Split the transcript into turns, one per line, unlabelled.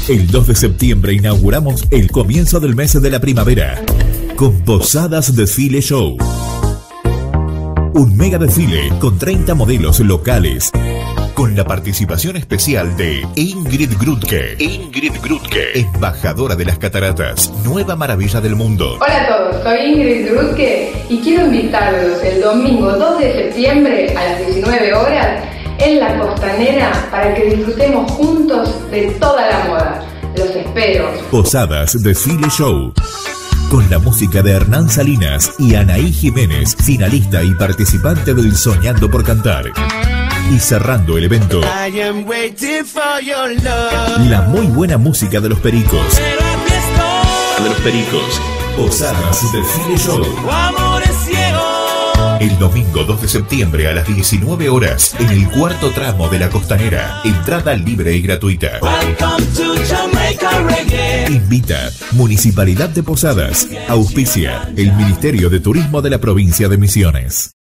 El 2 de septiembre inauguramos el comienzo del mes de la primavera con Posadas Desfile Show. Un mega desfile con 30 modelos locales, con la participación especial de Ingrid Grutke. Ingrid Grutke, embajadora de las cataratas, nueva maravilla del mundo.
Hola a todos, soy Ingrid Grutke y quiero invitarlos el domingo 2 de septiembre a las 19 horas en La Costanera para que disfrutemos juntos de toda la moda. Los espero.
Posadas Desfile Show, con la música de Hernán Salinas y Anaí Jiménez, finalista y participante del Soñando por Cantar. Y cerrando el evento, la muy buena música de Los Pericos. Posadas Desfile Show. El domingo 2 de septiembre a las 19 horas en el cuarto tramo de La Costanera. Entrada libre y gratuita. Invita Municipalidad de Posadas. Auspicia el Ministerio de Turismo de la provincia de Misiones.